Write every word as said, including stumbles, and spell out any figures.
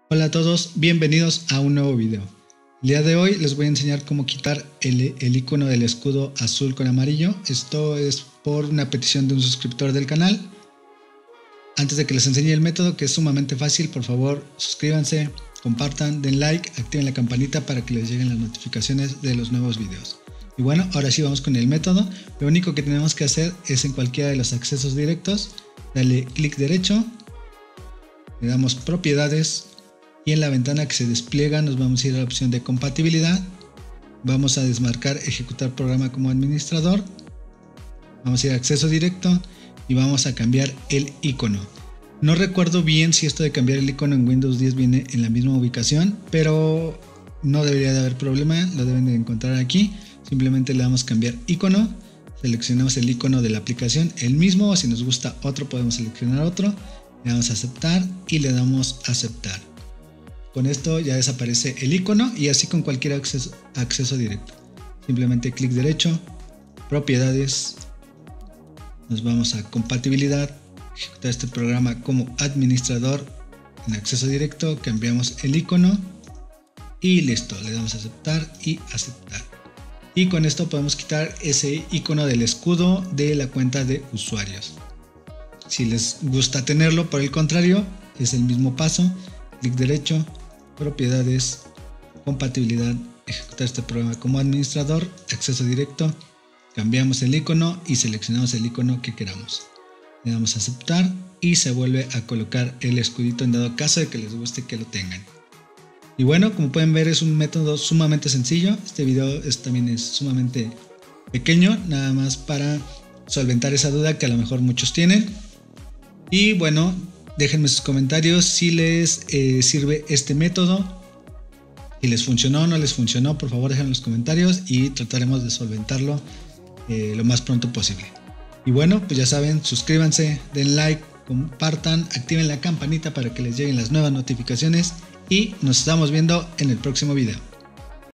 Hola a todos, bienvenidos a un nuevo video. El día de hoy les voy a enseñar cómo quitar el, el icono del escudo azul con amarillo. Esto es por una petición de un suscriptor del canal. Antes de que les enseñe el método, que es sumamente fácil, por favor suscríbanse, compartan, den like, activen la campanita para que les lleguen las notificaciones de los nuevos videos. Y bueno, ahora sí vamos con el método. Lo único que tenemos que hacer es en cualquiera de los accesos directos, darle clic derecho, le damos propiedades y en la ventana que se despliega nos vamos a ir a la opción de compatibilidad. Vamos a desmarcar ejecutar programa como administrador, vamos a ir a acceso directo y vamos a cambiar el icono. No recuerdo bien si esto de cambiar el icono en Windows diez viene en la misma ubicación, pero no debería de haber problema, lo deben de encontrar aquí. Simplemente le damos cambiar icono, seleccionamos el icono de la aplicación, el mismo, o si nos gusta otro podemos seleccionar otro, le damos a aceptar y le damos a aceptar. Con esto ya desaparece el icono y así con cualquier acceso, acceso directo. Simplemente clic derecho, propiedades, nos vamos a compatibilidad, ejecutar este programa como administrador, en acceso directo cambiamos el icono y listo, le damos a aceptar y aceptar. Y con esto podemos quitar ese icono del escudo de la cuenta de usuarios. Si les gusta tenerlo, por el contrario, es el mismo paso, clic derecho, propiedades, compatibilidad, ejecutar este programa como administrador, acceso directo, cambiamos el icono y seleccionamos el icono que queramos. Le damos a aceptar y se vuelve a colocar el escudito en dado caso de que les guste que lo tengan. Y bueno, como pueden ver es un método sumamente sencillo. Este video es, también es sumamente pequeño, nada más para solventar esa duda que a lo mejor muchos tienen. Y bueno, déjenme sus comentarios si les eh, sirve este método, si les funcionó o no les funcionó, por favor déjenme en los comentarios y trataremos de solventarlo eh, lo más pronto posible. Y bueno, pues ya saben, suscríbanse, den like, compartan, activen la campanita para que les lleguen las nuevas notificaciones y nos estamos viendo en el próximo video.